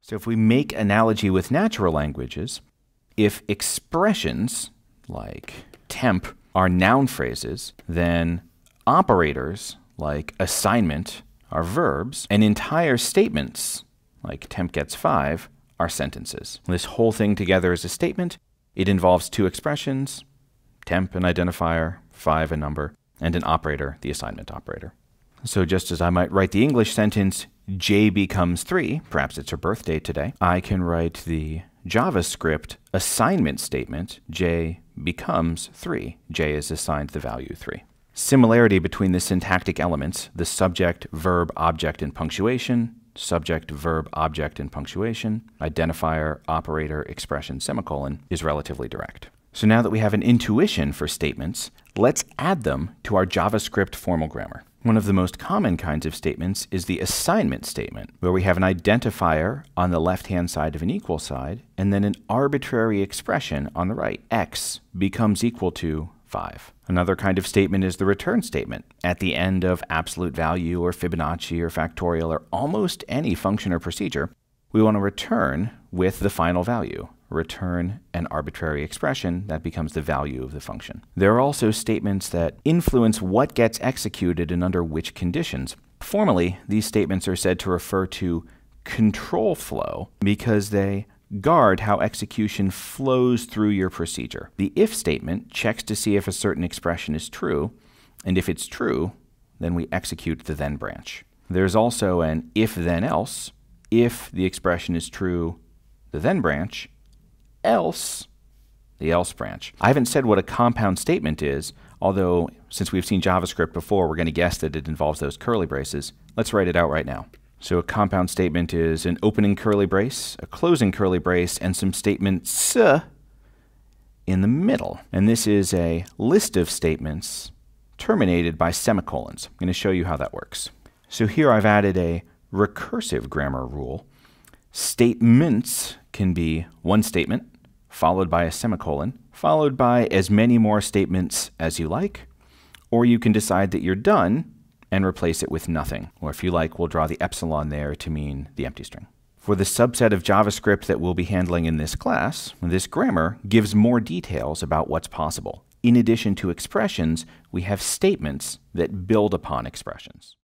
So if we make analogy with natural languages, if expressions like temp are noun phrases, then operators like assignment are verbs, and entire statements like temp gets 5 are sentences. This whole thing together is a statement. It involves two expressions, temp an identifier, 5 a number, and an operator, the assignment operator. So just as I might write the English sentence, J becomes 3, perhaps it's her birthday today, I can write the JavaScript assignment statement, J becomes 3. J is assigned the value 3. Similarity between the syntactic elements, the subject, verb, object, and punctuation, subject, verb, object, and punctuation, identifier, operator, expression, semicolon, is relatively direct. So now that we have an intuition for statements, let's add them to our JavaScript formal grammar. One of the most common kinds of statements is the assignment statement, where we have an identifier on the left-hand side of an equal side, and then an arbitrary expression on the right. X becomes equal to 5. Another kind of statement is the return statement. At the end of absolute value or Fibonacci or factorial or almost any function or procedure, we want to return with the final value. Return an arbitrary expression that becomes the value of the function. There are also statements that influence what gets executed and under which conditions. Formally, these statements are said to refer to control flow because they guard how execution flows through your procedure. The if statement checks to see if a certain expression is true, and if it's true, then we execute the then branch. There's also an if then else. If the expression is true, the then branch, else, the else branch. I haven't said what a compound statement is, although since we've seen JavaScript before, we're going to guess that it involves those curly braces. Let's write it out right now. So a compound statement is an opening curly brace, a closing curly brace, and some statements in the middle. And this is a list of statements terminated by semicolons. I'm going to show you how that works. So here I've added a recursive grammar rule. Statements can be one statement, followed by a semicolon, followed by as many more statements as you like, or you can decide that you're done and replace it with nothing. Or if you like, we'll draw the epsilon there to mean the empty string. For the subset of JavaScript that we'll be handling in this class, this grammar gives more details about what's possible. In addition to expressions, we have statements that build upon expressions.